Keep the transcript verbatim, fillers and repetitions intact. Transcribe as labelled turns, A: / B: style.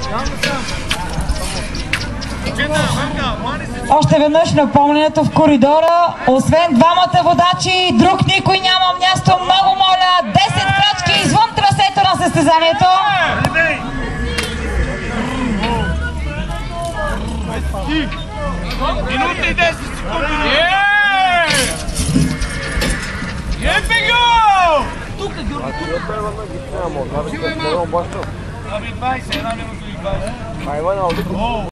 A: Още веднъж напомнянето в коридора. Освен двамата водачи, друг никой няма място. Много моля, десет крачки извън трасето на състезанието.
B: Минута и десет секунди. Епего! Тук е Георги. Ами двайсет, една минута и двайсет.